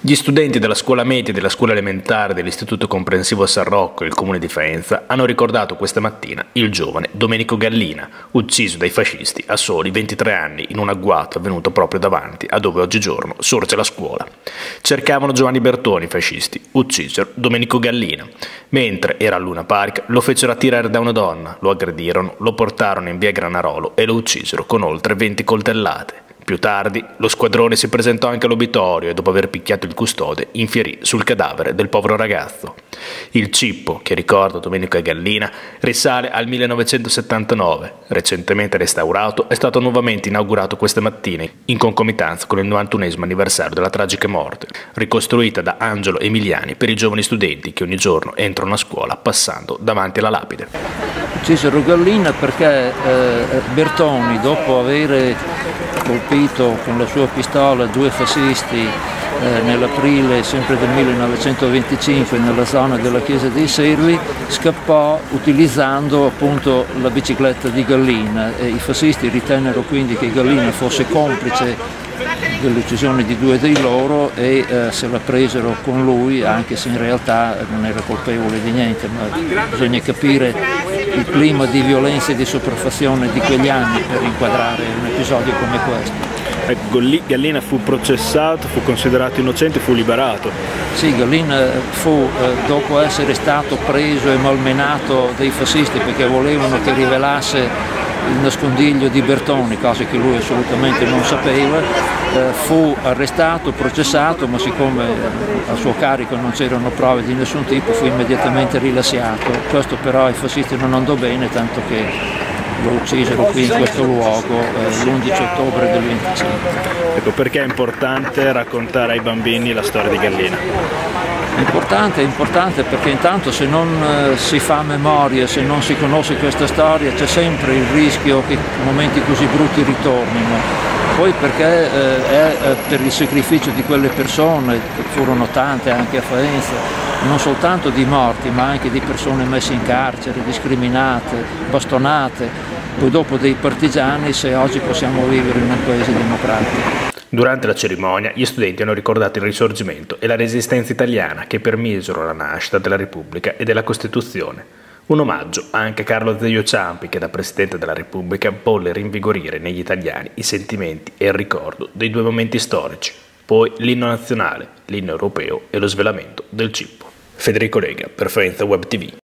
Gli studenti della scuola media e della scuola elementare dell'Istituto Comprensivo San Rocco, il comune di Faenza, hanno ricordato questa mattina il giovane Domenico Gallina, ucciso dai fascisti a soli 23 anni in un agguato avvenuto proprio davanti a dove oggigiorno sorge la scuola. Cercavano Giovanni Bertoni i fascisti, uccisero Domenico Gallina. Mentre era al Luna Park lo fecero attirare da una donna, lo aggredirono, lo portarono in via Granarolo e lo uccisero con oltre 20 coltellate. Più tardi lo squadrone si presentò anche all'obitorio e dopo aver picchiato il custode infierì sul cadavere del povero ragazzo. Il cippo che ricorda Domenico Gallina risale al 1979, recentemente restaurato, è stato nuovamente inaugurato questa mattina in concomitanza con il 91esimo anniversario della tragica morte, ricostruita da Angelo Emiliani per i giovani studenti che ogni giorno entrano a scuola passando davanti alla lapide. Uccisero Gallina perché Bertoni, dopo aver colpito con la sua pistola due fascisti nell'aprile sempre del 1925 nella zona della chiesa dei Servi, scappò utilizzando appunto la bicicletta di Gallina e i fascisti ritennero quindi che Gallina fosse complice dell'uccisione di due dei loro e se la presero con lui, anche se in realtà non era colpevole di niente, ma bisogna capire il clima di violenza e di sopraffazione di quegli anni per inquadrare un episodio come questo. Gallina fu processato, fu considerato innocente e fu liberato. Sì, Gallina fu, dopo essere stato preso e malmenato dai fascisti perché volevano che rivelasse il nascondiglio di Bertoni, cosa che lui assolutamente non sapeva, fu arrestato, processato, ma siccome a suo carico non c'erano prove di nessun tipo fu immediatamente rilasciato. Questo però ai fascisti non andò bene, tanto che lo uccisero qui in questo luogo l'11 ottobre del 25. Ecco, perché è importante raccontare ai bambini la storia di Gallina? È importante perché intanto se non si fa memoria, se non si conosce questa storia, c'è sempre il rischio che momenti così brutti ritornino. Poi perché è per il sacrificio di quelle persone, che furono tante anche a Faenza, non soltanto di morti ma anche di persone messe in carcere, discriminate, bastonate, poi dopo dei partigiani, se oggi possiamo vivere in un paese democratico. Durante la cerimonia gli studenti hanno ricordato il Risorgimento e la Resistenza italiana che permisero la nascita della Repubblica e della Costituzione. Un omaggio anche a Carlo Azeglio Ciampi che da Presidente della Repubblica volle rinvigorire negli italiani i sentimenti e il ricordo dei due momenti storici, poi l'inno nazionale, l'inno europeo e lo svelamento del cippo. Federico Lega per Faenza Web TV.